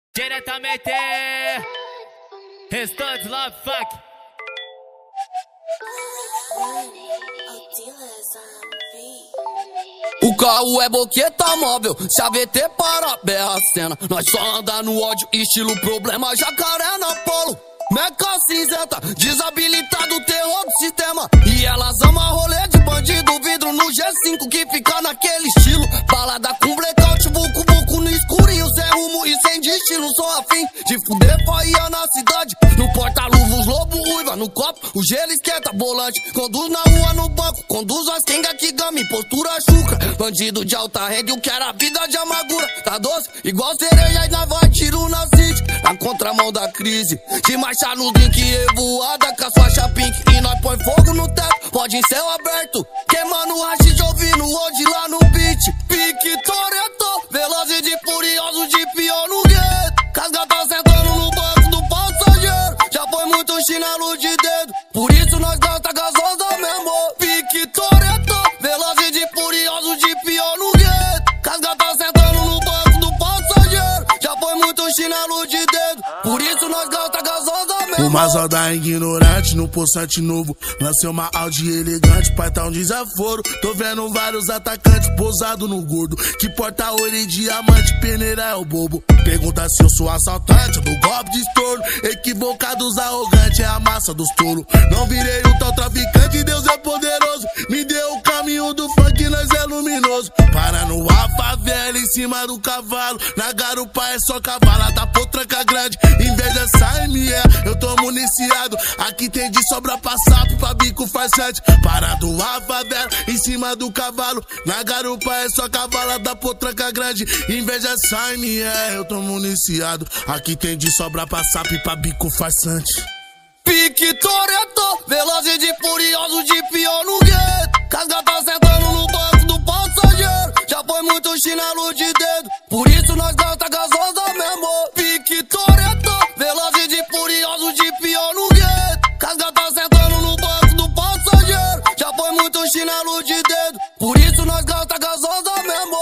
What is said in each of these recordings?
Diretamente Restante Love Fuck. O carro é boqueta móvel, CVT para berra cena. Nós só anda no ódio, estilo problema, jacaré na polo. Meca cinzenta, desabilitado, terror do sistema. E elas amam rolê de bandido, vidro no G5 que fica naquele estilo. Balada com blackout, buco no escurinho, sem rumo e sem destino. Sou afim de fuder faia na cidade. No porta-luvas, lobo ruiva, no copo o gelo esquenta, bolante. Conduz na rua, no banco, conduz as quenga que gama, postura chucra. Bandido de alta renda, eu quero a vida de amargura. Tá doce, igual cereja e nós vai tiro na city. Na contramão da crise, de marcha no drink revoada com a faixa pink. E nós põe fogo no teto, pode em céu aberto. Queimando o rachixe, ouvindo hoje lá no beat. Pique Toretto, velozes de furiosos, de pior no gueto. Casgata sentando no banco do passageiro. Já foi muito chinelo de dedo, por isso nós gasta gasosa mesmo. Pique Toretto, velozes de furiosos, de pior no gueto. Casgata sentando no banco do passageiro. Já foi muito chinelo de dedo, por isso nós gasta gasosa mesmo. Uma zalda ignorante no poçante novo. Lancei uma Audi elegante, pai tá um desaforo. Tô vendo vários atacantes pousado no gordo. Que porta ouro e diamante, peneira é o bobo. Pergunta se eu sou assaltante do golpe de estouro. Equivocados, arrogante, é a massa dos tolos. Não virei o tal traficante, Deus é poderoso. Me deu o caminho do funk, nós é luminoso. Para no a favela, em cima do cavalo. Na garupa é só cavala, da potranca grande. Inveja sai, eu tô municiado. Aqui tem de sobra pra sapo, pra bico farsante. Parado a favela, em cima do cavalo. Na garupa é só cavala, da potranca grande. Inveja sai, eu tô municiado. Aqui tem de sobra pra sapo, pra bico farsante. Pique Toretto, velozes de furiosos, de pior no gueto. Casgata sentando no banco do passageiro. Já foi muito chinelo de dedo, por isso nós gasta gasosa mesmo. Pique Toretto, velozes de furiosos, de pior no gueto. Casgata sentando no banco do passageiro. Já foi muito chinelo de dedo, por isso nós gasta gasosa mesmo.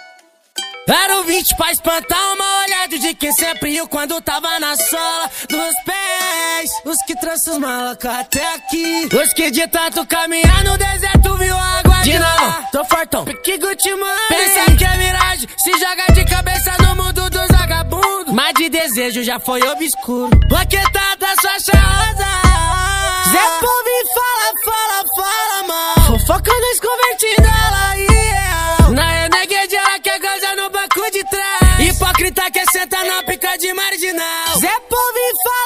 Era o 20 pra espantar uma olhada de quem sempre riu quando tava na sola dos pés. Os que trouxe os malacos até aqui, os que de tanto caminhar no deserto viu a água de novo. Tô fortão, pique Gucci Mane. Pensa que é miragem, se joga de cabeça no mundo dos vagabundos. Mas de desejo já foi obscuro. Boquetada sua rosa. Zé Povo fala, mano. Fofoca nos convertindo ela, yeah. Na Renegade ela quer gozar no banco de trás. Hipócrita que senta na pica de marginal. Zé Povo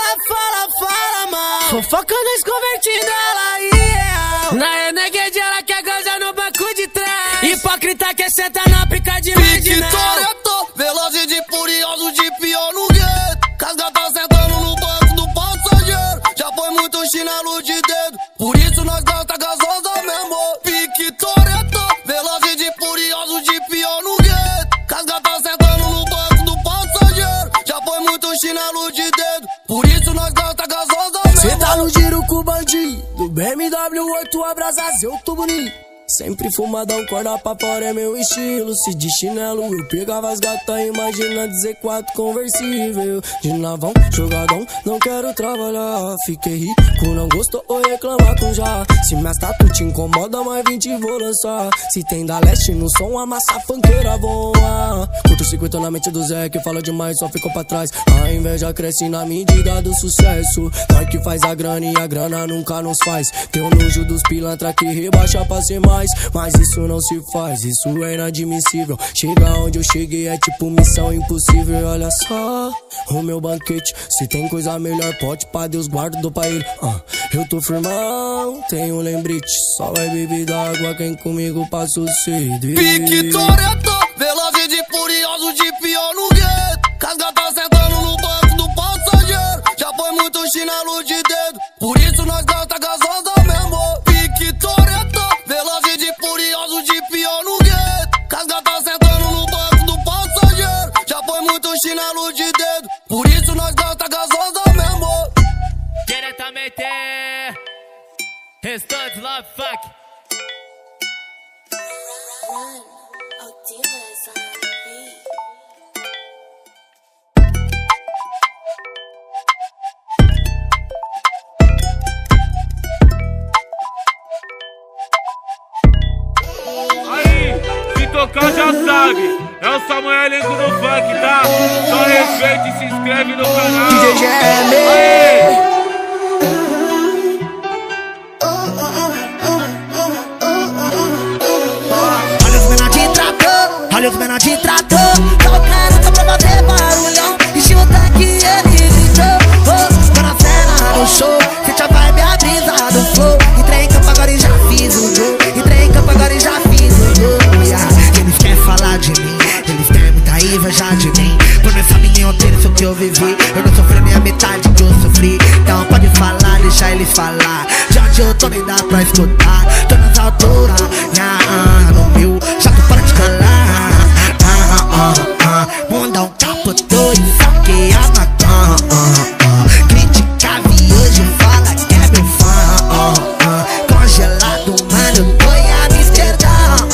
fala, mano. Fofoca nos convertindo ela, yeah. Na Renegade ela quer gozar no banco de trás. Hipócrita que senta na pica de marginal. Pique Toretto, velozes de furiosos, de pior no gueto. Casgata sentando no banco do passageiro. Já foi muito chinelo de dedo, por isso nós gasta gasosa mesmo. Pique Toretto, velozes de furiosos, de pior no gueto. Casgata sentando no banco do passageiro. Já foi muito chinelo de dedo, por isso nós gasta gasosa mesmo. Cê tá no giro com o bandido, BMW 8 abrasas, eu tô bonito. Sempre fumadão, corda pra fora é meu estilo. Se de chinelo eu pegava as gatas, imagina Z4 conversível. De navão, jogadão, não quero trabalhar. Fiquei rico, não gostou ou reclamar com já. Se minhas tatu te incomoda, mais 20 vou lançar. Se tem da leste no som, a massa funkeira voa. Curto o circuito na mente do Zé, que fala demais, só ficou pra trás. A inveja cresce na medida do sucesso. Nós que faz a grana e a grana nunca nos faz. Tem o nojo dos pilantra que rebaixa pra ser mais. Mas isso não se faz, isso é inadmissível. Chegar onde eu cheguei é tipo missão impossível. E olha só, o meu banquete, se tem coisa melhor, pode pra Deus, guardo, dou pra ele. Eu tô firmão, tenho um lembrete. Só é bebida água, quem comigo passa o sede. Pique Toretto, velozes de furiosos, de pior no gueto. Casgata sentando no banco do passageiro. Já foi muito chinelo de dedo, por isso nós gasta gasosa mesmo. Pique Toretto, velozes de furiosos, de pior no gueto. Casgata sentando no banco do passageiro. Já foi muito chinelo de dedo, por isso nós gasta gasosa mesmo. Diretamente Restante Love Fuck. Run, oh dealers on the beat. sabe, é o Samuel elenco do funk, tá? Só respeita e se inscreve no canal. DJ GM. Olha os menor de trator, olha os menor de trator. Tocando só pra fazer barulhão. Enchi o tanque e ele gritou. Tô na cena no show, sente a vibe, a brisa do flow. Entrei em campo agora e já fiz o gol. Entrei em campo agora e já fiz o gol, yeah. Eles querem falar de mim, eles têm muita inveja de mim. Por minha família inteira, isso que eu vivi. Eu não sofri nem a metade que eu sofri. Então pode falar, deixa eles falar. De onde eu tô nem dá pra escutar. Tô nas alturas, no meu chato para de calar. Mundão capotou e saqueava. Criticava e hoje fala que é meu fã. Congelado, mano, tô em Amsterdã.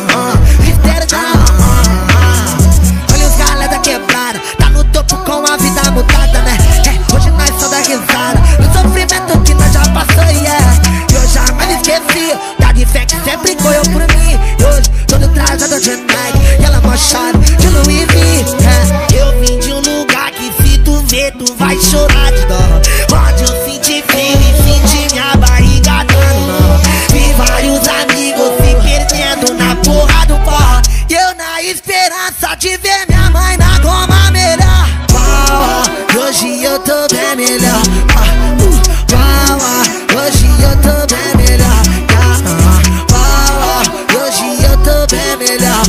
Olha os galera quebrada, tá no topo com a vida mudada, né? Hoje nós só dá risada no sofrimento que nós já passou, yeah. E eu jamais esqueci da fé que sempre correu por mim. E hoje todo trajado de Nike e ela mochada de Louis V. Eu vim de um lugar que se tu ver tu vai chorar de dó. Onde eu senti frio e senti minha barriga dando. Vi vários amigos se perdendo na porra do pó. E eu na esperança de ver minha mãe na goma melhor. Hoje eu tô bem melhor. Hoje eu tô bem melhor. Hoje eu tô bem melhor.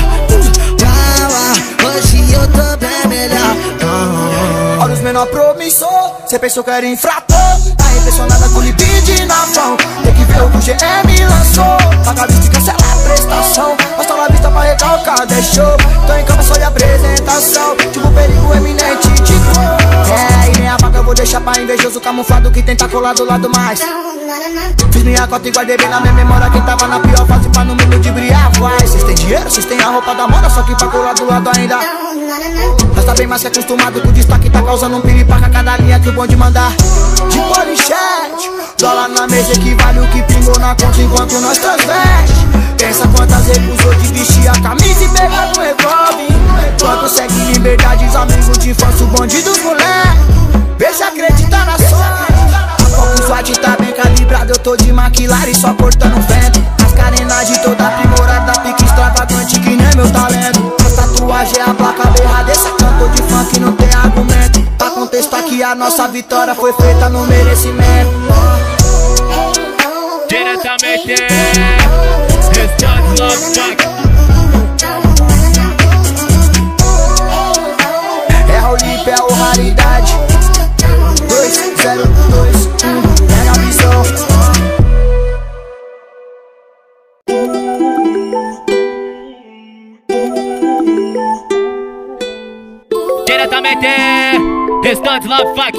Hoje eu tô bem melhor. Olha os menor promissor, cê pensou que era infrator. Tá impressionada com o libido na mão. Tem que ver o que o GM lançou. Paga a vista e cancela a prestação. Mostra na vista pra recalcar, deixou. Tô em campo só de apresentação. Tipo perigo eminente de cor. E nem a vaga eu vou deixar pra invejoso camuflado que tenta colar do lado mais. Fiz minha cota e guardei bem na minha memória quem tava na pior fase pra no meio de briar. Vai, cês tem dinheiro, cês tem a roupa da moda, só que pra colar do lado ainda. Nós tá bem mais que acostumado com o destaque, tá causando um piripaca cada linha que o bonde mandar. De polichete, dólar na mesa equivale o que pingou na conta enquanto nós transveste. Pensa quantas recusou de vestir a camisa e pegar no revólver. Quanto segue liberdade, os amigos de infância, o bonde dos moleques. Vê se acredita na sorte. O SWAT tá bem calibrado, eu tô de McLaren só cortando vento. As carenagens toda aprimorada, pique extravagante que nem meu talento. As tatuagens é a placa berrada, esse cantor de funk não tem argumento. Pra contestar que a nossa vitória foi feita no merecimento. Diretamente Restante Love Funk. É Raulip, é o raridade. 2021, pega a visão. Diretamente Restante Love Funk.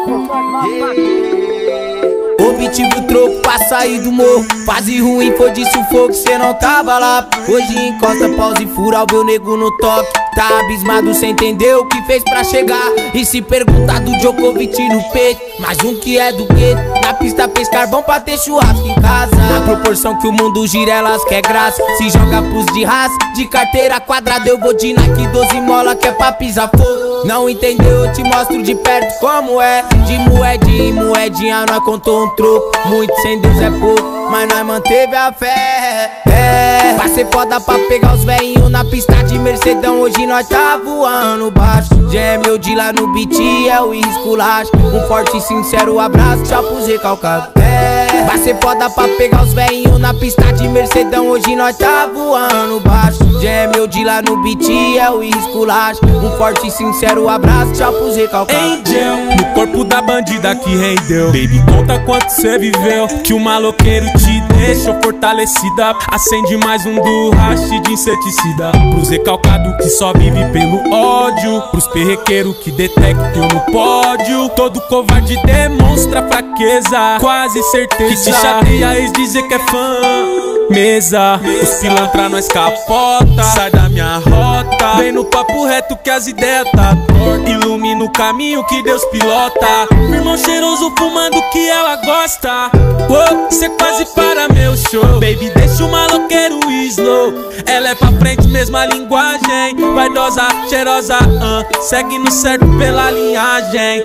Objetivo troco pra sair do morro. Fase ruim foi de sufoco, cê não tava lá. Hoje encosta, pausa e fura o meu nego no toque. Tá abismado sem entender o que fez pra chegar. E se perguntar do Djokovic no peito, mais um que é do gueto. Na pista pescar bom pra ter churrasco em casa. Na proporção que o mundo gira elas quer graça. Se joga pros de raça, de carteira quadrada. Eu vou de Nike 12 mola que é pra pisar fogo. Não entendeu, eu te mostro de perto como é. De moedinha em moedinha nós contou um troco. Muito sem Deus é pouco, mas nós manteve a fé. Vai ser foda pra pegar os velhinhos na pista de Mercedão. Hoje nós tá voando baixo. Gêmeo de lá no beat é o esculacho. Um forte e sincero abraço, tchau pros recalcados. Vai ser foda pra pegar os velhinhos na pista de Mercedão. Hoje nós tá voando baixo. Gêmeo de lá no beat é o esculacho. Um forte e sincero abraço, tchau pros recalcados. Angel, no corpo da bandida que rendeu. Baby, conta quanto cê viveu, que o maloqueiro te deixou fortalecida. Acende mais um do hash de inseticida. Pros recalcados que só vive pelo ódio. Pros perrequeiros que detectam no pódio. Todo covarde demonstra fraqueza, quase certeza que se chateia ex dizer que é fã. mesa. Os pilantra nós capota, sai da minha rota. Vem no papo reto que as ideias tá torta. Ilumina o caminho que Deus pilota. Meu irmão cheiroso fumando que ela gosta. Cê quase para meu show. Baby, deixa o maloqueiro slow. Ela é pra frente, mesma linguagem. Vaidosa, cheirosa, segue no certo pela linhagem.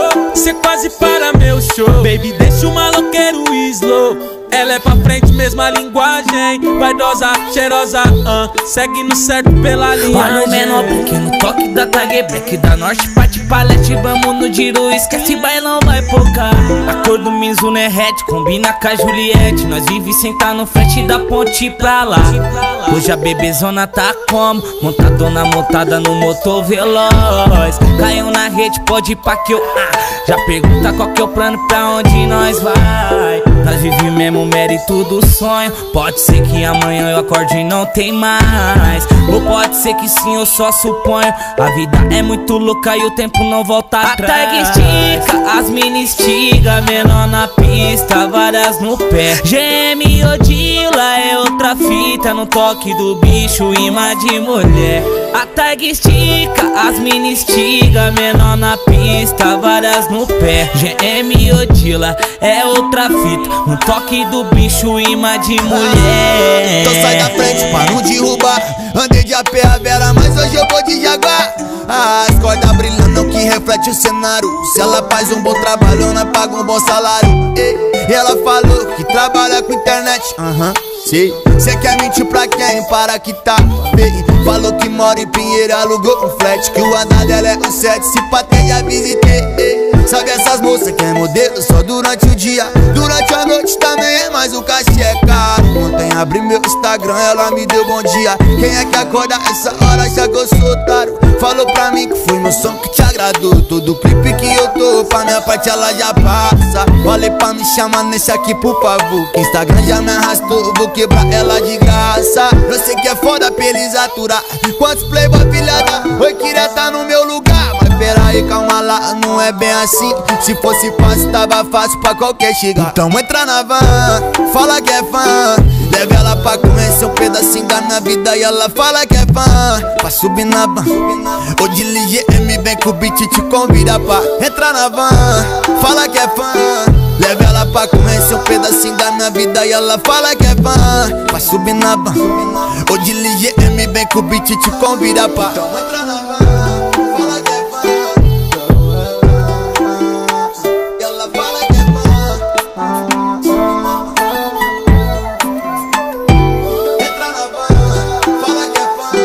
Cê quase para meu show. Baby, deixa o maloqueiro slow. Ela é pra frente, mesma linguagem. Vaidosa, cheirosa, segue no certo pela linhagem. Olha o menor pequeno toque da Tag Black. Da norte, parte palete, vamos no giro. Esquece bailão, vai focar. A cor do Mizuno é red, combina com a Juliette. Nós vive sentar no frente da ponte pra lá. Hoje a bebezona tá como? Montadona montada no motor veloz. Caiu na rede, pode ir pra que eu já pergunta qual que é o plano, pra onde nós vai. Nós vive mesmo mérito do sonho. Pode ser que amanhã eu acorde e não tem mais. Ou pode ser que sim, eu só suponho. A vida é muito louca e o tempo não volta atrás. A tag estica, as mini estiga. Menor na pista, várias no pé. GM Odila é outra fita. No toque do bicho, imã de mulher. A tag estica, as mini estiga. Menor na pista, várias no pé. GM Odila é outra fita. No toque do bicho, imã de mulher. Então sai da frente pra não derrubar. Andei de AP a Vera, mas hoje eu vou de Jaguar. As cordas brilhando que reflete o cenário. Se ela faz um bom trabalho, ela paga um bom salário. E ela falou que trabalha com internet. Sei. Cê quer mentir pra quem? Para que tá feio. Falou que mora em Pinheiro, alugou um flat. Que o andar dela é o 7, se patei já visitei. Sabe essas moças que é modelo só durante o dia. Durante a noite também é, mas o cachê é caro. Ontem abri meu Instagram, ela me deu bom dia. Quem é que acorda essa hora acha que eu sou otário? Falou pra mim que foi meu som que te agradou. Todo clipe que eu tô, pra minha parte ela já passa. Falei pra me chamar nesse aqui por favor, que Instagram já me arrastou, vou quebrar ela de graça. Eu sei que é foda pra eles aturar. Quantos playboy filhada, oi queria tá no meu lugar. Mas pera aí, calma lá, não é bem assim. Se fosse fácil, tava fácil pra qualquer chegar. Então entra na van, fala que é fã. Leve ela pra conhecer um pedacinho da minha vida. E ela fala que é fã, pra subir na van. Ou de LGM, vem que o beat te convida pra entrar na van. Fala que é fã. Leve ela pra conhecer um pedacinho da minha vida. E ela fala que é fã, pra subir na van. Ou de LGM, vem que o beat te convida pra então entra na van. Fala que é fã. E ela fala que é fã. Entra na van. Fala que é fã.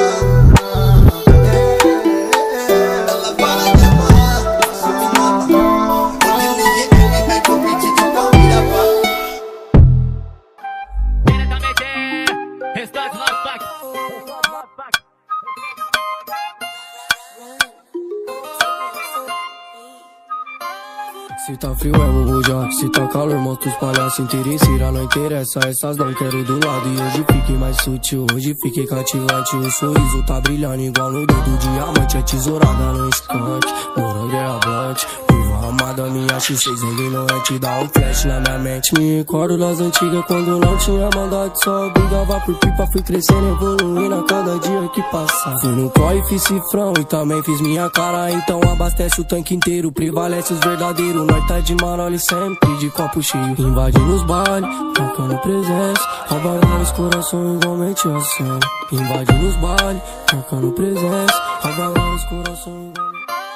Ela fala que é fã. Subir na van. Ou de LGM, vem que o beat te convida pra Restante no pack. Se tá frio é o Jack, se tá calor mostra os palhaços interesseira, não interessa, essas não quero do lado. E hoje fiquei mais sutil, hoje fiquei cativante. O sorriso tá brilhando igual no dedo, diamante é tesourada no skunk. Morango é a blunt, viva amada minha X6 ele não é te dar um flash na minha mente. Me recordo das antigas quando não tinha maldade, só brigava por pipa, fui crescendo, evoluindo a cada dia que passa. Fui no corre, fiz cifrão e também fiz minha cara, então abastece o tanque inteiro, prevalece os verdadeiros. Nós tá de marole sempre, de copo cheio. Invadindo os bares, marcando presença. Rouba vários corações igualmente a cena. Invadindo os bares, marcando presença. Rouba vários corações igualmente.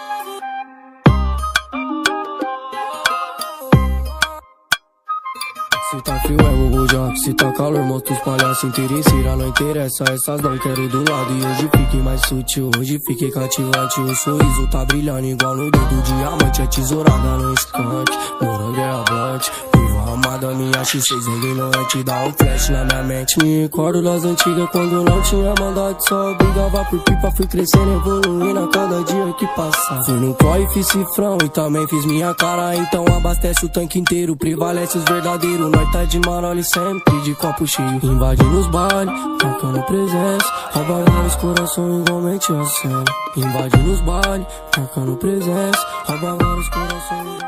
Se tá frio é o Jack, se tá calor mostra os palhaços interesseira, não interessa, essas não quero do lado. E hoje fiquei mais sutil, hoje fiquei cativante. O sorriso tá brilhando igual no dedo, diamante é tesourada no skunk. Morango é a blunt, viva amada minha X6 ele não é te dar um flash na minha mente. Me recordo das antigas quando não tinha maldade, só brigava por pipa, fui crescendo, evoluindo a cada dia que passa. Fui no corre, fiz cifrão e também fiz minha cara, então abastece o tanque inteiro, prevalece os verdadeiros. Nós tá de marole sempre, de copo cheio. Invadindo os bares, marcando presença. Rouba vários corações igualmente a cena. Invadindo os bares, marcando presença. Rouba vários corações.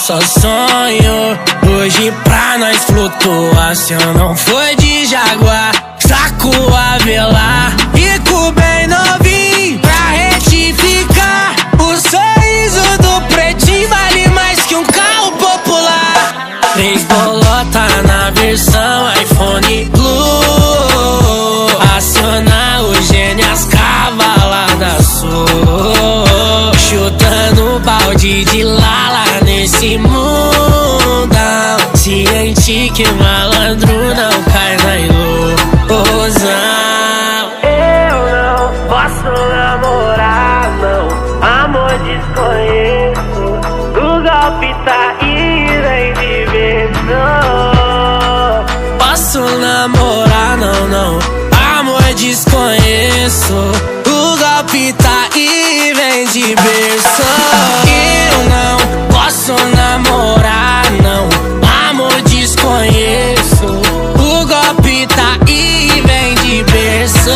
só sonho. Hoje pra nós flutuação não foi de Jaguar. Saco a velar, rico bem novinho pra retificar. O sorriso do pretinho vale mais que um carro popular. 3 bolota na versão iPhone Blue. Aciona o gênio, as cavaladas sou. Chutando balde de lala nesse mundão. Ciente que malandro não cai na ilusão. Eu não posso namorar, não. Amor desconheço. O golpe tá aí, vem viver, não. Posso namorar, não, não. Amor desconheço. O golpe tá aí, vem de berço. Eu não posso namorar, não. Amor desconheço. O golpe tá aí, vem de berço.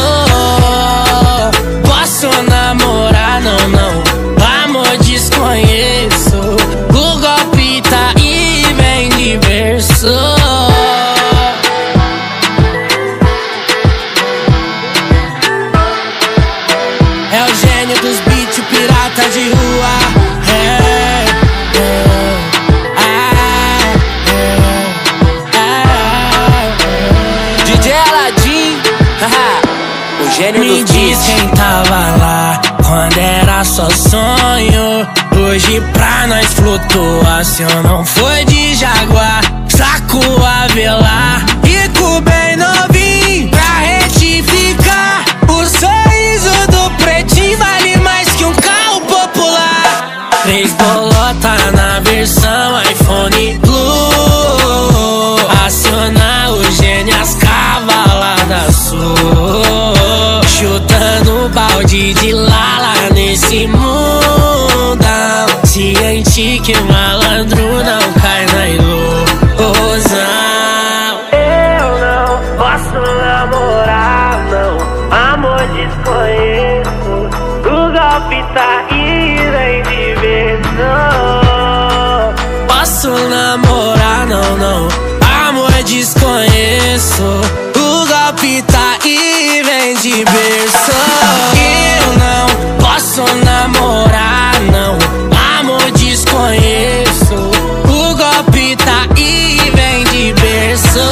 Posso namorar, não, não. Amor desconheço. O golpe tá aí, vem de berço. É o gênio dos beats, o pirata de rua. DJ Aladim, o gênio dos beats. Me diz quem tava lá quando era só sonho. Hoje pra nós flutuação não foi de Jaguar. Saco a velar, rico bem novinho pra retificar. O sorriso do pretinho vale mais que um carro popular. 3 bolota na versão iPhone Blue. Aciona o gênio, as cavaladas sou. Chutando balde de lala nesse mundão. Ciente que malandro não cai na ilusão. Eu não posso namorar, não. Amor desconheço. O golpe tá aí, vem viver, não. Posso namorar, não, não. Amor desconheço. O golpe tá aí, vem de berço. Eu não posso namorar, não. Amor desconheço. O golpe tá aí, vem de berço.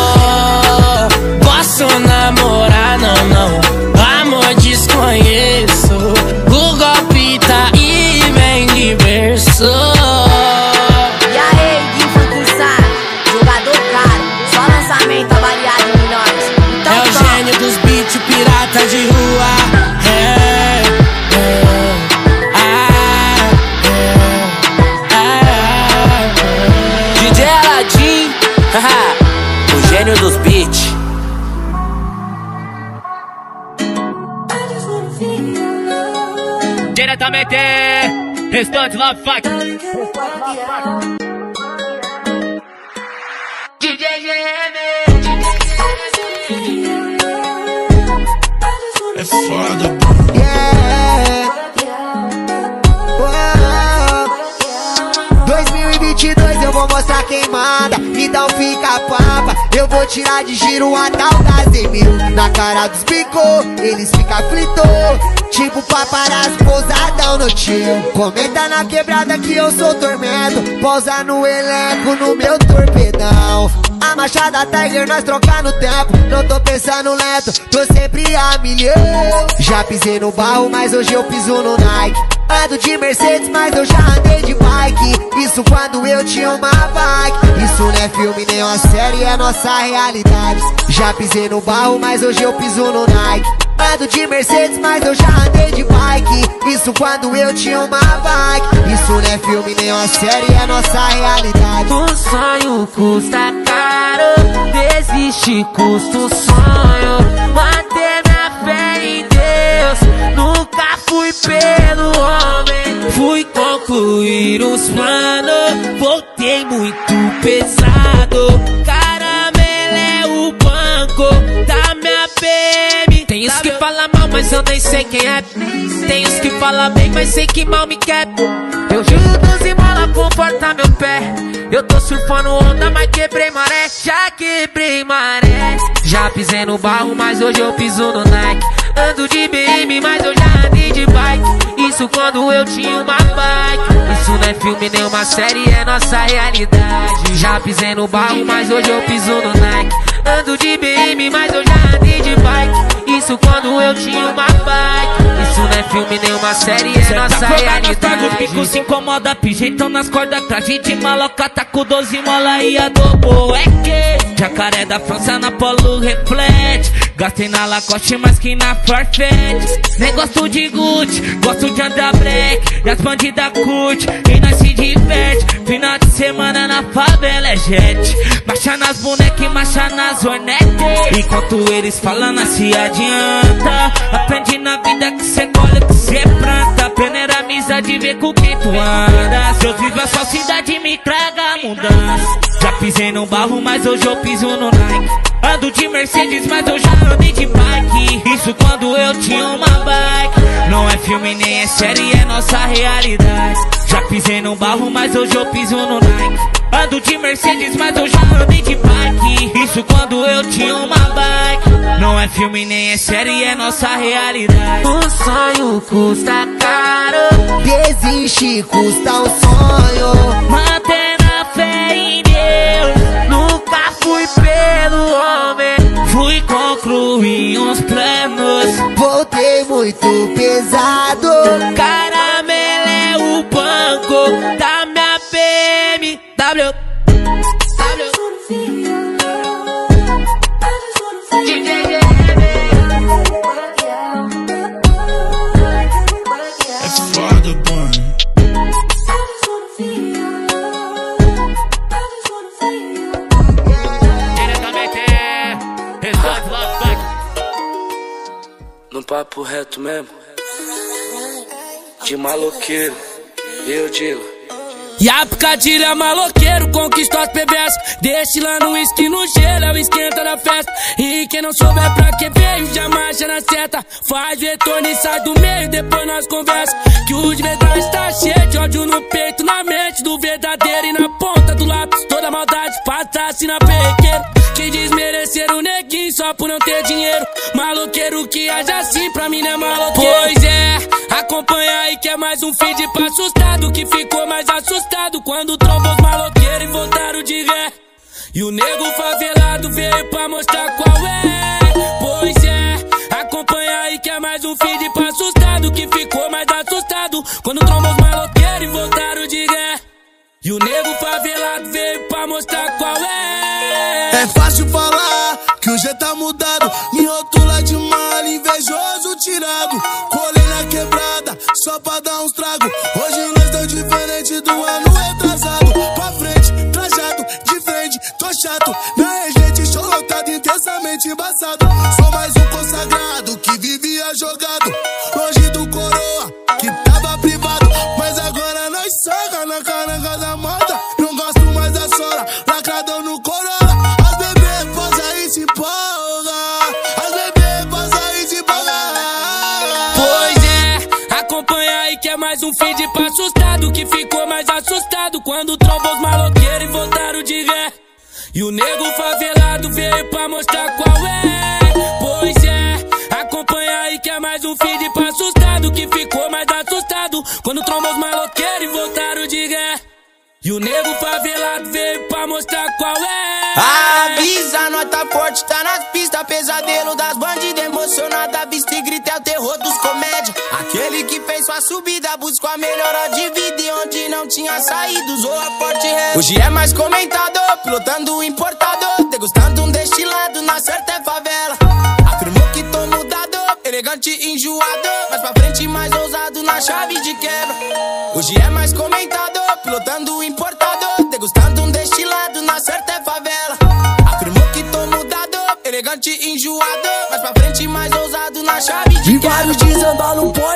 Posso namorar, não, não. Amor desconheço. O golpe tá aí, vem de berço. E aí, Gui Fancussar, jogador caro, só lançamento avaliado em milhões. Então é o gênio dos beats, o pirata de rua. DJ Aladim, o gênio dos beats. Diretamente, Restante Love Fuck. DJ GM. É foda. Yeah. 2022 eu vou mostrar quem manda. Então fica pampa, eu vou tirar de giro a tal das E1000. Na cara dos bicô, eles ficam aflitos. Tipo paparazzi pousadão no tio. Comenta na quebrada que eu sou tormento. Pousa no elenco, no meu torpedão. A Machada Tiger, nós trocar no tempo. Não tô pensando lento, tô sempre a milhão. Já pisei no barro, mas hoje eu piso no Nike. Ando de Mercedes, mas eu já andei de bike. Isso quando eu tinha uma bike. Isso não é filme nem uma série, é nossa realidade. Já pisei no barro, mas hoje eu piso no Nike. Ando de Mercedes, mas eu já andei de bike. Isso quando eu tinha uma bike. Isso não é filme nem uma série, é nossa realidade. O sonho custa caro, desiste custa o sonho. Manter minha fé em Deus, nunca fui pelo homem. Fui concluir os planos, voltei muito pesado. Caramelo é o banco, banco da minha BM. Tem os que falam mal, mas eu nem sei quem é. Tem os que falam bem, mas sei que mal me quer. Eu giro 12 mola, conforta meu pé. Eu tô surfando onda, mas quebrei maré. Já quebrei maré. Já pisei no barro, mas hoje eu piso no Nike. Ando de BM, mas eu já andei de bike. Isso quando eu tinha uma bike. Isso não é filme nem uma série, é nossa realidade. Já pisei no barro, mas hoje eu piso no Nike. Ando de BM, mas eu já andei de bike. Isso quando eu tinha uma bike. Isso não é filme nem uma série, é nossa realidade. Os picos se incomoda, pijeitão nas cordas, traje de maloca, tá com 12 mola e a dobro. É que jacaré da França na Polo reflete. Gastei na Lacoste mais que na Farfetch. Nem gosto de Gucci, gosto de andar black. E as bandidas curte e nós se diverte. Final de semana na favela é jet. Marcha nas bonecas e marcha nas hornetes. Enquanto eles falam, não se adianta. Aprende na vida que cê colhe, que cê planta. Peneira amizade, vê com quem tu anda. Se eu vivo a sua cidade, me traga mudança. Já pisei no barro, mas hoje eu piso no Nike. Ando de Mercedes, mas eu já andei de bike. Isso quando eu tinha uma bike. Não é filme nem é série, é nossa realidade. Já pisei no barro, mas hoje eu piso no Nike. Ando de Mercedes, mas eu já andei de bike. Isso quando eu tinha uma bike. Não é filme nem é série, é nossa realidade. O sonho custa caro. Desistir custa um sonho. Manter a fé em Deus. Nunca fui pelo homem. Fui concluir uns planos. Voltei muito pesado. Caramelo é o banco da minha BMW. No papo reto mesmo, de maloqueiro, eu digo. E a picadilha maloqueiro conquistou as PBS. Destilando uísque no gelo, é o esquenta da festa. E quem não souber pra que veio, já marcha na seta. Faz retorno e sai do meio, depois nós conversa. Que o de verdade tá cheio de ódio no peito, na mente do verdadeiro e na ponta do lápis. Toda maldade pra trás e na perrequeiro. Que desmerecer o neguinho só por não ter dinheiro. Maloqueiro que age assim, pra mim não é maloqueiro. Pois é, acompanha aí que é mais um feed pra assustado. Que ficou mais assustado quando trombou os maloqueiros e voltaram de ré. E o nego favelado veio pra mostrar qual é. Pois é, acompanha aí que é mais um feed pra assustado. Que ficou mais assustado quando trombou os maloqueiros e voltaram de ré. E o nego favelado veio pra mostrar qual é. É fácil falar que o jeito tá mudado. Me rotula de mal, invejoso tirado. Colei na quebrada, só pra dar uns tragos. Hoje nós tão diferente do ano retrasado. Pra frente, trajado, de frente, tô chato. Na regente, show lotado, intensamente embaçado. Sou mais um consagrado que vivia jogado. Longe do coroa, que tava privado. Mas agora nós saca na caranga da moda. Não gosto mais da sola, lacradão no Corolla. As bebê posa e se empolga. As bebê posa e se empolga. Pois é, acompanha aí que é mais um feed pra assustado. Que ficou mais assustado quando trombou os maloqueiros e voltaram de ré. E o nego favelado veio pra mostrar qual é. Pois é, acompanha aí que é mais um feed pra assustado. Que ficou mais assustado quando trombou os maloqueiros e voltaram de ré. E o nego favelado veio pra mostrar qual é. Avisa, nós tá forte, tá nas pistas. Pesadelo das bandidas, emocionada. Vista e grita, é o terror dos comédia. Aquele que fez sua subida, buscou a melhora de vida. E onde não tinha saído, usou a forte ré. Hoje é mais comentado, pilotando importado. Degustando um destilado, na certa é favela. Afirmou que tô mudado, elegante e enjoado. Mais pra frente, mais ousado, na chave de quebra. Hoje é mais comentado, pilotando importado. Degustando um destilado, na certa é favela. Afirmou que tô mudado, elegante e enjoado. Mais pra frente, mais ousado, na chave de quebra. E vários desandar no pó e perdeu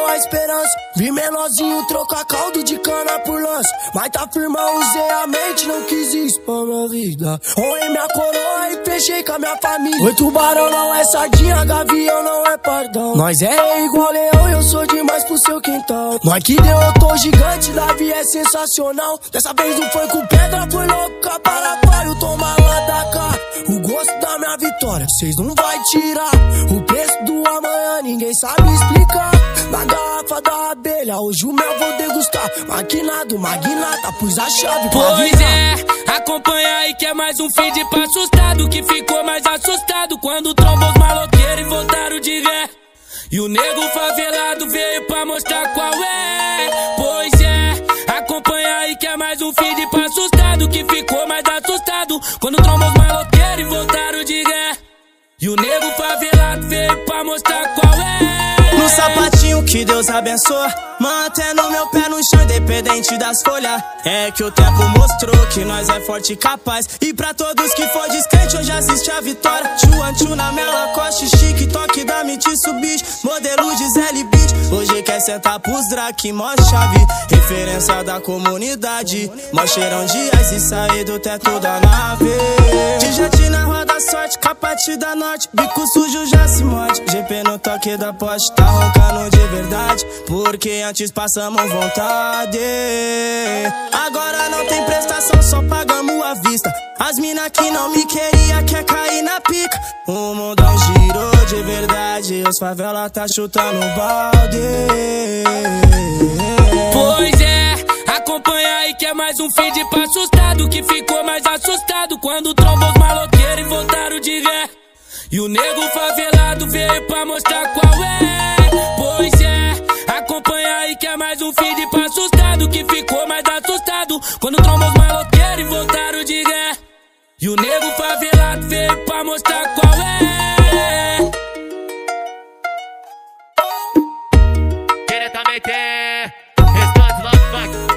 perdeu a esperança. Vi menorzinho trocar caldo de cana por lança. Mas tá firmão, usei a mente, não quis isso pra minha vida. Honrei minha coroa e fechei com a minha família. Oi, tubarão não é sardinha, gavião não é pardão. Nós é igual leão, eu sou demais pro seu quintal. Nós que deu, eu tô gigante, Davi é sensacional. Dessa vez não foi com pedra, foi louca para páreo. Toma lá da cá, o gosto da minha vitória cês não vai tirar. O preço do amanhã ninguém sabe explicar. Na garrafa da abelha, hoje o mel vou degustar. Maquinado, magnata, pus a chave pra pois é, acompanha aí que é mais um feed pra assustado. Que ficou mais assustado quando trombou os maloqueiros e voltaram de ré. E o nego favelado veio pra mostrar qual é. Pois é, acompanha aí que é mais um feed pra assustado. Que ficou mais assustado quando trombou os maloqueiros e voltaram de ré. E o nego favelado veio pra mostrar qual é. No sapatinho que Deus abençoa, mantendo meu pé no chão independente das folhas. É que o tempo mostrou que nós é forte e capaz. E pra todos que for descrente hoje assiste a vitória. Tchu na minha Lacoste, chique, toque da Mitsubishi, modelo de Zelle Beat. Hoje quer sentar pros Drake, mó chave, referência da comunidade. Mó cheirão de ice e sair do teto da nave. De jet na roda sorte, capate da norte, bico sujo já se morde. GP no toque da poste, tá roncando de verdade, porque antes passamos vontade. Agora não tem prestação, só pagamos à vista. As mina que não me queria quer cair na pica. O mundão girou de verdade, os favela tá chutando balde. Pois é, acompanha aí que é mais um feed pra assustado. Que ficou mais assustado quando trombou os maloqueiros e voltaram de ré. E o nego favelado veio pra mostrar qual é. Pois é, acompanha aí que é mais um feed pra assustado. Que ficou mais assustado quando trombou os maloqueiros e voltaram de ré. E o nego favelado veio pra mostrar qual é. Diretamente, Restante Love Funk.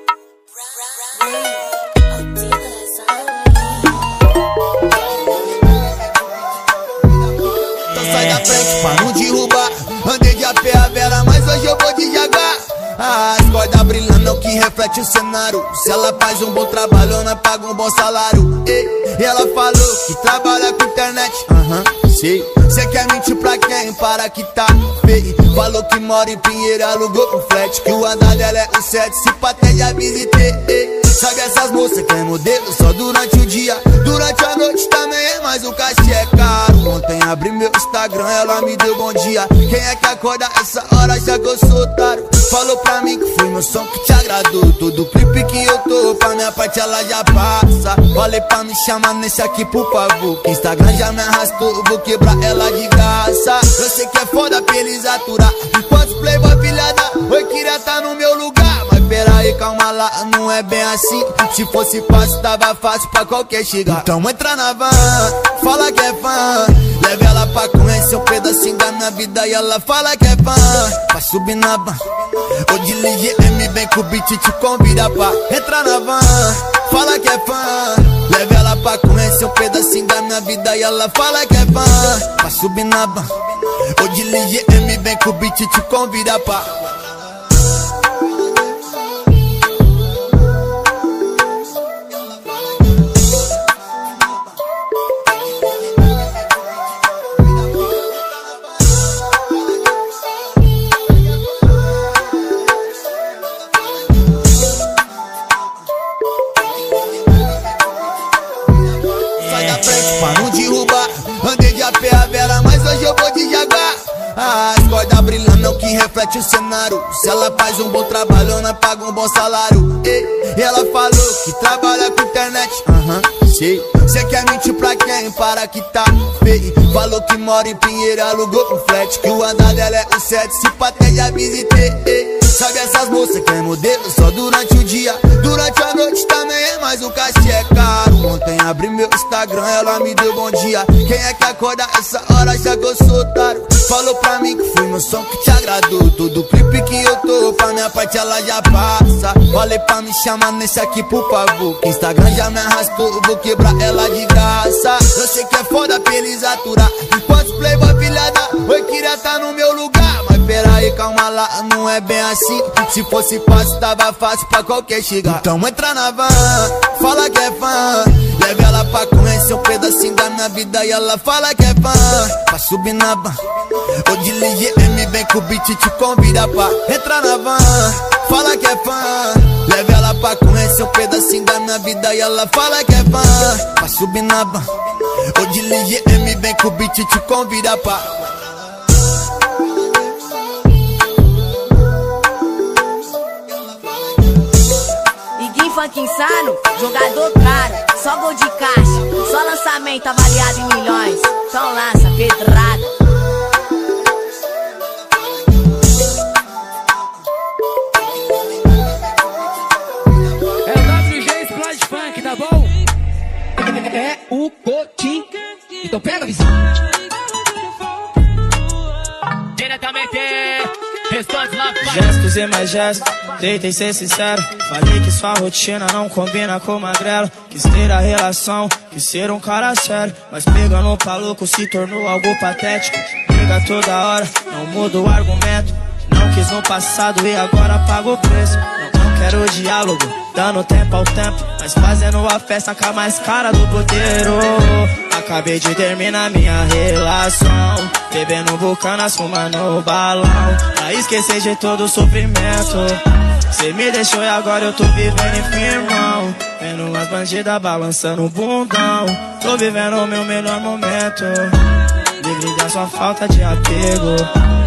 Sai da frente pra não derrubar. Andei de AP a Vera, mas hoje eu vou de Jaguar. As cordas brilhando é o que reflete o cenário. Se ela faz um bom trabalho, ela paga um bom salário. E ela falou que trabalha com internet. Sei. Cê quer mentir pra quem? Para que tá feio. Falou que mora em Pinheiro, alugou um flat. Que o andar dela é o 7, se até já visitei. Sabe essas moças que é modelo só durante o dia, durante a noite também é, mas o cachê é caro. Ontem abri meu Instagram, ela me deu bom dia. Quem é que acorda essa hora já que eu sou otário? Falou pra mim que foi meu som que te agradou. Todo clipe que eu tô, pra minha parte ela já passa. Falei pra me chamar nesse aqui por favor, que Instagram já me arrastou, vou quebrar ela de graça. Eu sei que é foda pra eles aturar. Quantos playboy filhada, oi queria tá no meu lugar. Mas pera aí, calma lá, não é bem assim. Se fosse fácil, tava fácil pra qualquer chegar. Então entra na van, fala que é fã. Leve ela pra conhecer um pedacinho da minha vida. E ela fala que é fã, pra subir na van. Ou de LGM, vem com o beat te convida pra entrar na van. Fala que é fã, leve ela pra conhecer um pedacinho da minha vida. E ela fala que é fã, pra subir na van. Ou de LGM, vem com o beat te convida pra. Pra não derrubar, andei de AP a Vera, mas hoje eu vou de Jaguar. As cordas brilhando é o que reflete o cenário. Se ela faz um bom trabalho, ela paga um bom salário. E ela falou que trabalha com internet. Sei. Cê quer mentir pra quem? Para que tá feio. Falou que mora em Pinheiro, alugou um flat. Que o andar dela é o 7, se até já visitei. Sabe essas moças que é modelo só durante o dia, durante a noite também é, mas o cachê é caro. Ontem abri meu Instagram, ela me deu bom dia. Quem é que acorda essa hora já que eu sou otário? Falou pra mim que foi meu som que te agradou. Todo clipe que eu tô, pra minha parte ela já passa. Falei pra me chamar nesse aqui por favor, que Instagram já me arrastou, vou quebrar ela de graça. Eu sei que é foda pra eles aturar. Quantos playboy filhada, oi queria tá no meu lugar. Mas pera aí, calma lá, não é bem assim. Se fosse fácil, tava fácil pra qualquer chegar. Então entra na van, fala que é fã. Leve ela pra conhecer um pedacinho da minha vida e ela fala que é fã. Pra subir na van, o DLGM vem com o beat e te convida pra entrar na van. Fala que é fã. Leve ela pra conhecer um pedacinho da minha vida e ela fala que é fã. Pra subir na van, o DLGM vem com o beat e te convida pra. Funk insano, jogador caro, só gol de caixa, só lançamento avaliado em milhões. Então lança, pedrada. É o WG Splash Funk, tá bom? É o Cotim. Então pega, visão. Diretamente, restante lá. Gestos e mais gestos, tentei ser sincero. Falei que sua rotina não combina com magrelo. Quis ter a relação, quis ser um cara sério. Mas pegando pra louco se tornou algo patético. Liga toda hora, não muda o argumento. Não quis no passado e agora pago o preço. Não quero diálogo, dando tempo ao tempo, mas fazendo a festa com a mais cara do puteiro. Acabei de terminar minha relação, bebendo vulcanas, fumando balão, pra esquecer de todo o sofrimento. Cê me deixou e agora eu tô vivendo em firmão, vendo umas bandidas balançando o bundão. Tô vivendo o meu melhor momento, livre da sua falta de apego.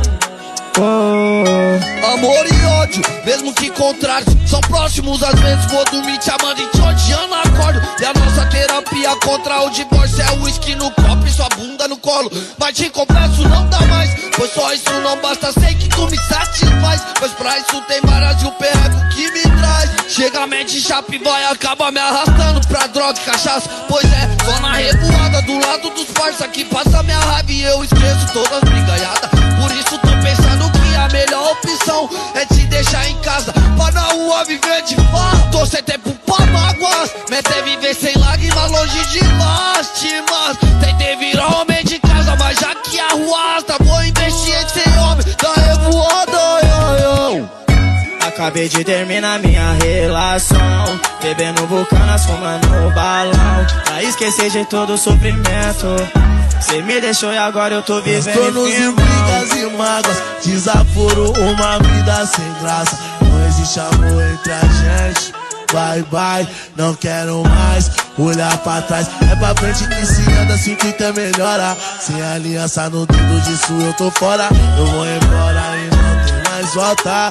Amor e ódio, mesmo que contrários, são próximos. Às vezes vou dormir te amando e te odiando, acordo. E a nossa terapia contra o divórcio é o uísque no copo e sua bunda no colo. Mas te confesso, não dá mais, pois só isso não basta. Sei que tu me satisfaz, mas pra isso tem varas e o perrego que me traz. Chega a mente chapa e vai, acaba me arrastando pra droga e cachaça. Pois é, só na revoada do lado dos parça que passa minha raiva e eu esqueço todas as brigaiadas. Por isso tô pensando que a melhor opção é te deixar em casa, pra na rua viver de farra. Tô sem tempo pra mágoas, meter viver sem lágrimas, longe de lástimas. Tentei virar homem de casa, mas já que a rua arrasta, vou investir em ser homem da revoada. Acabei de terminar minha relação, bebendo vulcanas, fumando balão, pra esquecer de todo o sofrimento. Cê me deixou e agora eu tô vivendo Transtornos e brigas e mágoas, desaforo, uma vida sem graça. Não existe amor entre a gente. Bye bye, não quero mais olhar pra trás. É pra frente que se anda, assim que tem melhora. Sem aliança no dedo disso eu tô fora. Eu vou embora e não tem mais volta.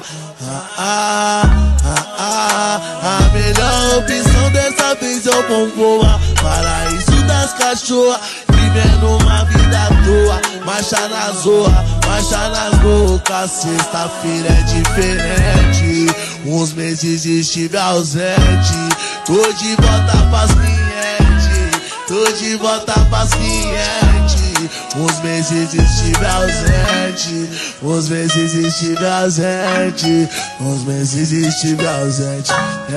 A melhor opção dessa vez eu vou voar. Paraíso das cachorras, vivendo uma vida à toa. Marcha na zorra, marcha nas bocas. Sexta-feira é diferente, uns meses estive ausente. Tô de volta pras clientes, tô de volta pras clientes. Uns meses estive ausente, uns meses estive ausente, uns meses estive ausente.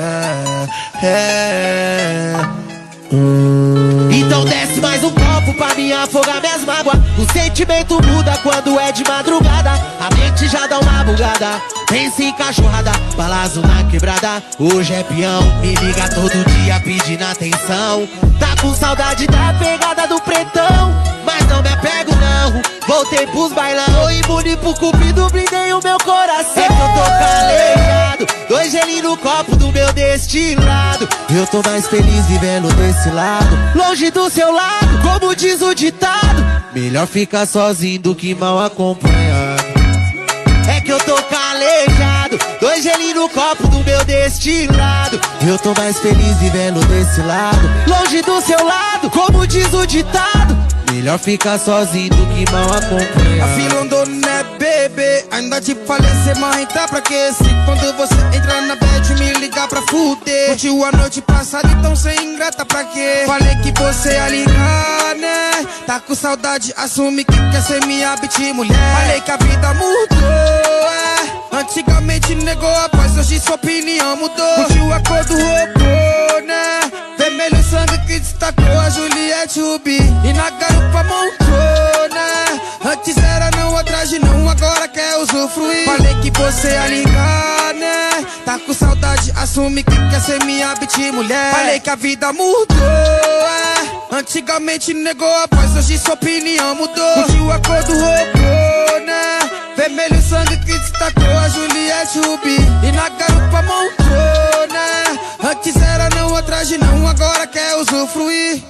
Então desce mais um copo pra me afogar minhas mágoas. O sentimento muda quando é de madrugada, a mente já dá uma bugada. Pensa em cachorrada, balazo na quebrada. Hoje é peão, me liga todo dia pedindo atenção. Tá com saudade da pegada do pretão, mas não me apego não. Voltei pros bailão, imune pro cupido, blindei o meu coração. É que eu tô calejado, 2 gelinhos no copo do meu destilado. Eu tô mais feliz vivendo desse lado, longe do seu lado, como diz o ditado. Melhor ficar sozinho do que mal acompanhado. É que eu tô calejado, 2 gelinhos no copo do meu destilado. Eu tô mais feliz vivendo desse lado, longe do seu lado, como diz o ditado. Melhor ficar sozinho do que mal acompanhado. A fila andou, né, bebê? Ainda te falei, cê marrenta pra quê? Se quando você entrar na bed me ligar pra fuder. Curtiu a noite passada, então cê ingrata pra quê? Falei que você ia ligar, né? Tá com saudade, assume que quer ser minha beat mulher. Falei que a vida mudou, antigamente negou a paz, hoje sua opinião mudou. Curtiu a cor do robô, né? Vermelho sangue que destacou a Juliette Rubi e na garupa montou, né? Antes era não, atrás de não, agora quer usufruir. Falei que você a ligar, né? Tá com saudade, assume que quer ser minha beat mulher. Falei que a vida mudou, antigamente negou a voz, hoje sua opinião mudou. Curtiu a cor do robô, né? Vermelho sangue que destacou a Juliette Rubi e na garupa montou, né? Antes era não, atrás de não, agora quer usufruir.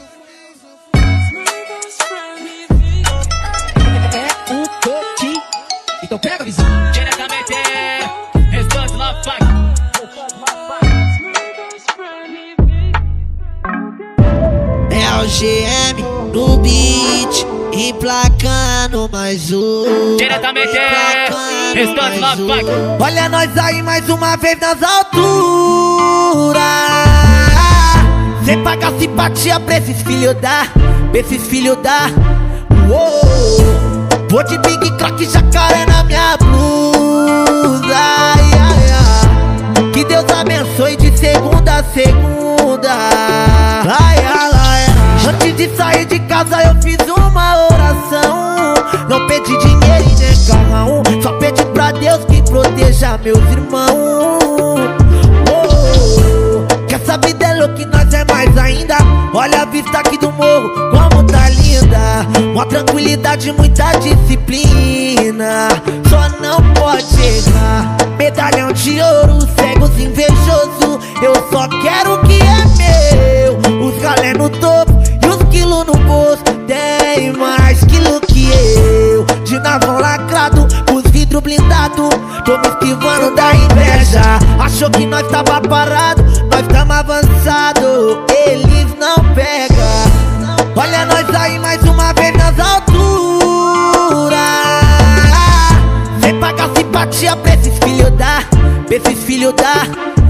É o Cotinho. Então pega a visão. Diretamente, Restante Love Funk. É o GM no beat, emplacando mais um. Diretamente, Restante Love Funk. Olha nós aí mais uma vez nas alturas, sem pagar simpatia pra esses filhos da, Uou. Vou de Big Crack jacaré na minha blusa, ai, ai, ai. Que Deus abençoe de segunda a segunda, ai, ai, ai. Antes de sair de casa eu fiz uma oração. Não pedi dinheiro e nem carrão, só pedi pra Deus que proteja meus irmãos. Oh, que essa vida é louca e nós é mais ainda. Olha a vista aqui do morro, como tá linda. Uma tranquilidade, muita disciplina. Só não pode errar. Medalhão de ouro, cegos invejoso. Eu só quero o que é meu. Os galé no topo e os quilos no bolso. Tem mais quilo que eu. De navão lacrado, os vidros blindados. Tô me esquivando da inveja. Achou que nós tava parado, nós tamo avançado. Eles não pegam. Olha nós aí mais uma vez nas alturas, sem pagar simpatia pra esses filhos da,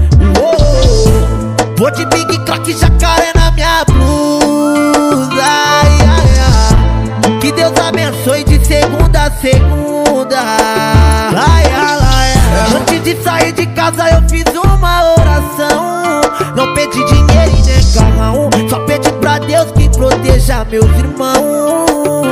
Uou. Vou de Big Crack jacaré na minha blusa, ai, ai, ai. Que Deus abençoe de segunda a segunda, ai, ai, ai. Antes de sair de casa eu fiz uma oração. Não pedi dinheiro e nem carrão, só pedi pra Deus que proteja meus irmãos.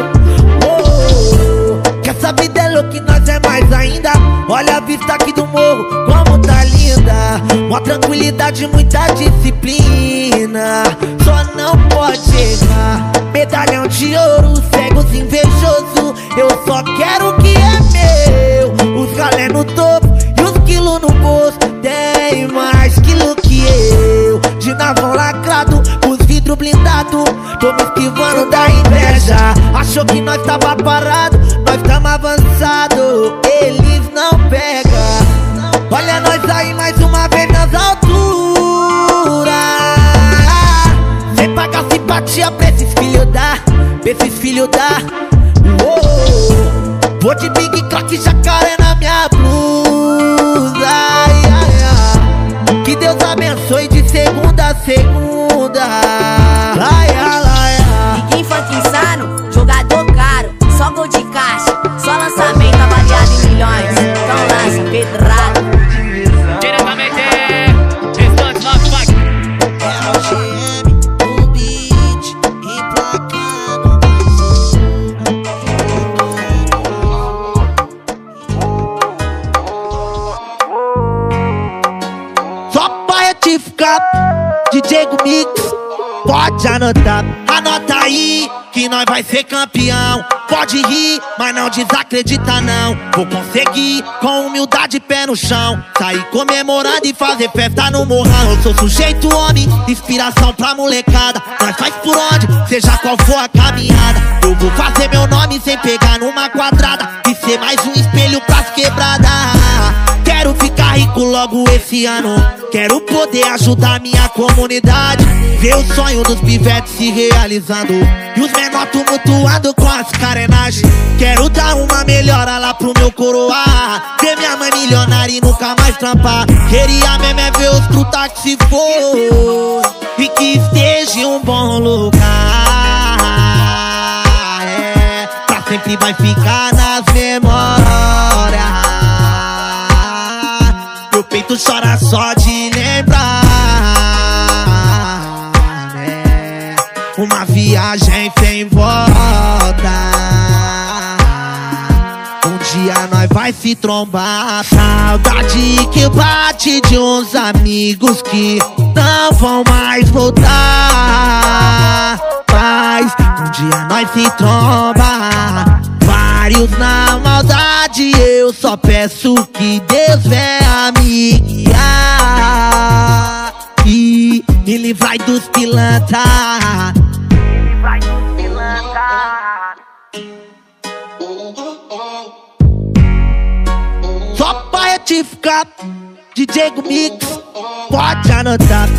Oh, que essa vida é louca e nós é mais ainda. Olha a vista aqui do morro, como tá linda. Uma tranquilidade, muita disciplina. Só não pode errar. Medalhão de ouro, cegos invejoso. Eu só quero o que é meu. Os galé no topo e os quilos no bolso. Tem mais quilo que eu. De navão lacrado, os vidros blindados. Tô me esquivando da inveja. Achou que nós tava parado, nós tamo avançado. Eles não pegam. Olha nós aí mais uma vez nas alturas, sem pagar simpatia pra esses filhos da, Uou. Vou de Big Crack jacaré na minha blusa, ai, ai, ai. Que Deus abençoe de segunda a segunda, ai, ai, ai. Ninguém funk insano, jogador caro, só gol de caixa, só lançamento avaliado em milhões. Então lança, pedrada. Diretamente, Restante Love Funk. É o GM, o beat, emplacando só pra retificar, DJ Mix, pode anotar. Anota aí que nós vai ser campeão. Pode rir, mas não desacredita não. Vou conseguir, com humildade, pé no chão. Sair comemorando e fazer festa no morrão. Eu sou sujeito homem, inspiração pra molecada. Nós faz por onde, seja qual for a caminhada. Eu vou fazer meu nome sem pegar numa quadrada e ser mais um espelho pras quebradas. Quero ficar rico logo esse ano. Quero poder ajudar minha comunidade. Ver o sonho dos pivetes se realizando e os menor tumultuando com as carenagens. Quero dar uma melhora lá pro meu coroa. Ver minha mãe milionária e nunca mais trampar. Queria mesmo é ver os truta que se for e que esteja em um bom lugar. É, pra sempre vai ficar nas memórias. Meu peito chora só de lembrar, né? Uma viagem sem volta. Um dia nós vai se trombar. Saudade que bate de uns amigos que não vão mais voltar. Mas um dia nós se tromba, vários na maldade. Eu só peço que Deus venha me guiar e me livrar dos pilantra. Só pra retificar, DJ Mix, pode anotar.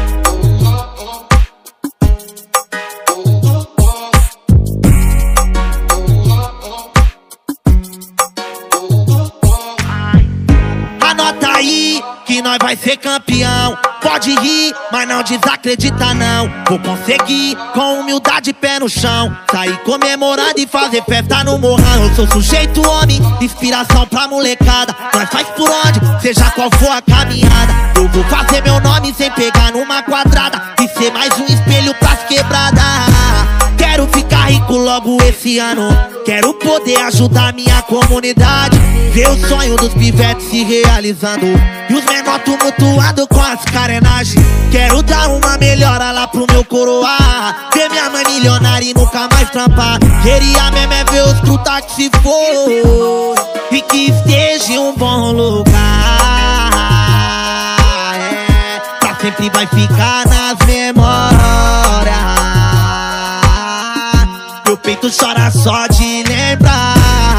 Anota aí que nós vai ser campeão. Pode rir, mas não desacredita não. Vou conseguir, com humildade, pé no chão, sair comemorando e fazer festa no morrão. Eu sou sujeito homem, inspiração pra molecada. Nós faz por onde, seja qual for a caminhada. Eu vou fazer meu nome sem pegar numa quadrada e ser mais um espelho pras quebradas. Quero ficar rico logo esse ano, quero poder ajudar minha comunidade, ver o sonho dos pivetes se realizando e os menor tumultuado com as carenagens. Quero dar uma melhora lá pro meu coroar, ver minha mãe milionária e nunca mais trampar. Queria mesmo é ver os truta que se for e que esteja em um bom lugar. Pra sempre vai ficar nas memórias. Meu peito chora só de lembrar,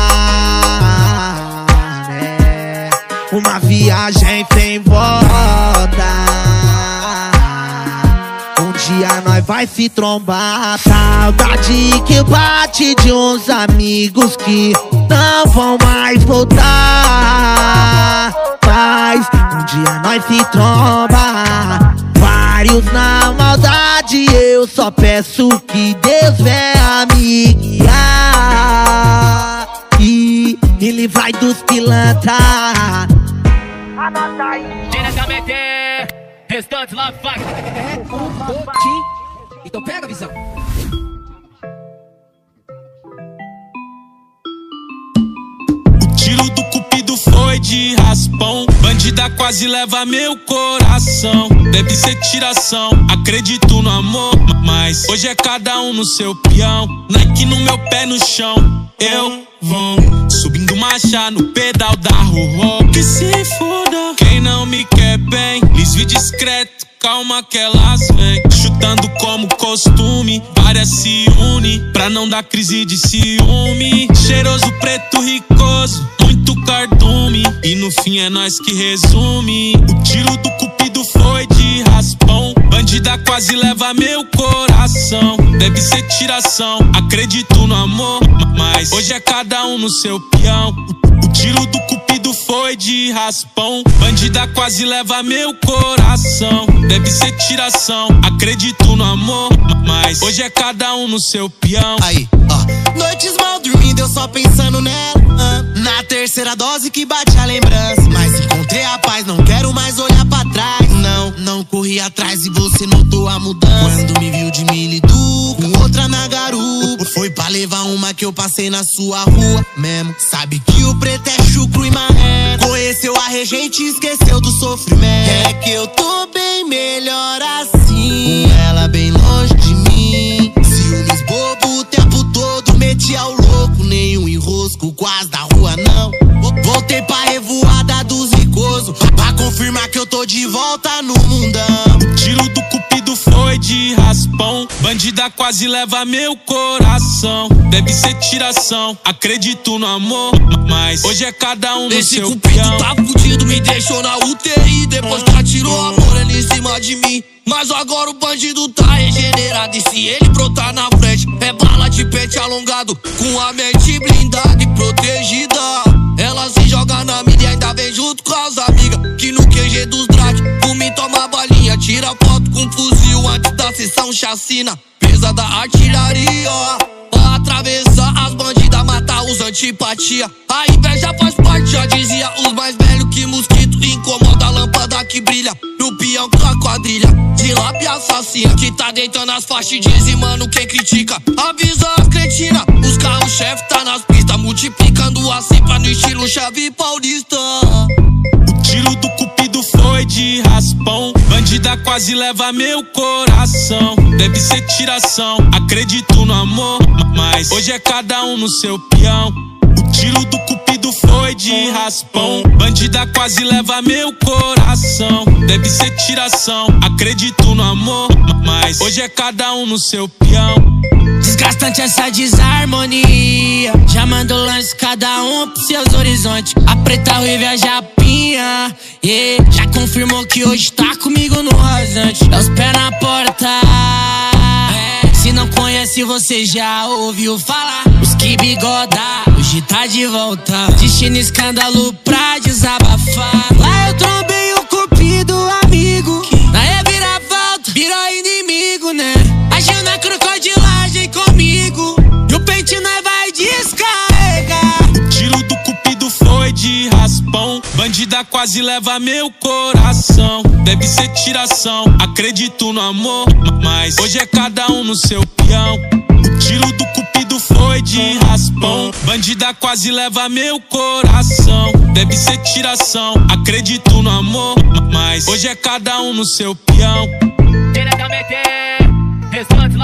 né? Uma viagem sem volta. Um dia nós vai se trombar. Saudade que bate de uns amigos que não vão mais voltar. Mas um dia nós se tromba, vários na maldade. Eu só peço que Deus venha me guiar e me livrar dos pilantra. Anota aí. Diretamente, restante lá, vai. É o Cotim. Então pega a visão. O tiro do cupido foi de raspão, bandida quase leva meu coração. Deve ser tiração, acredito no amor, mas hoje é cada um no seu peão. Nike no meu pé no chão, eu vou subindo marcha no pedal da rua. Que se foda quem não me quer bem, lisve discreto, calma que elas vêm. Chutando como costume, várias se une pra não dar crise de ciúme. Cheiroso, preto, ricoso, muito cardume, e no fim é nós que resume. O tiro do cupido foi de raspão, bandida quase leva meu coração. Deve ser tiração, acredito no amor, mas hoje é cada um no seu peão. O tiro do cupido foi de raspão, bandida quase leva meu coração. Deve ser tiração, acredito no amor, mas hoje é cada um no seu peão. Aí, ó, noites mal dormindo, eu só pensando nela. Na terceira dose que bate a lembrança, mas encontrei a paz, não quero mais olhar pra trás. Não corri atrás e você notou a mudança. Quando me viu de Milidu, com outra na garupa, foi pra levar uma que eu passei na sua rua mesmo. Sabe que o preto é chucro e marrento, conheceu a regente e esqueceu do sofrimento. É que eu tô bem melhor assim, com ela bem longe de mim. Ciúmes bobo o tempo todo, metia o louco, nenhum enrosco, quase da rua não. Voltei pra revoada dos ricosos, pra confirmar que eu tô de volta no mundão. O tiro do cupido foi de raspão, bandida quase leva meu coração. Deve ser tiração, acredito no amor, mas hoje é cada um no seu peão. Esse cupido tá fudido, me deixou na UTI, depois que atirou a morena em cima de mim. Mas agora o bandido tá regenerado, e se ele brotar na frente, é bala de pente alongado, com a mente blindada e protegida. Ela se joga na mídia e ainda vem junto com as amigas, que no QG dos Drake, por mim toma balinha, tira foto com fuzil antes da sessão chacina. Pesa da artilharia, pra atravessar as bandidas, matar os antipatia. A inveja faz parte, já dizia os mais velhos, que mosquito incomoda a lâmpada que brilha. No peão com a quadrilha de lápia assassina, que tá deitando as faixas e dizimando quem critica. Avisa as cretinas, os carros-chefe tá nas pistas, multiplicando a cifra no estilo chave paulista. O tiro do cupido foi de raspão, bandida quase leva meu coração. Deve ser tiração, acredito no amor, mas hoje é cada um no seu peão. O tiro do cupido foi de raspão, bandida quase leva meu coração. Deve ser tiração, acredito no amor, mas hoje é cada um no seu peão. Desgastante essa desarmonia, já mando lance cada um pros seus horizontes. A preta ruiva, a japinha, yeah. Já confirmou que hoje tá comigo no rasante. É os pés na porta, se não conhece você já ouviu falar. Os que bigoda, hoje tá de volta. Destino escândalo pra desabafar. Lá eu trombei o cupido amigo, na reviravolta virou inimigo, né? Agiu na crocodilagem comigo, e o pente nós vai descarregar. O tiro do cupido foi de raspão, bandida quase leva meu coração. Deve ser tiração, acredito no amor, mas hoje é cada um no seu peão. O tiro do cupido foi de raspão, bandida quase leva meu coração. Deve ser tiração, acredito no amor, mas hoje é cada um no seu peão. Diretamente, restante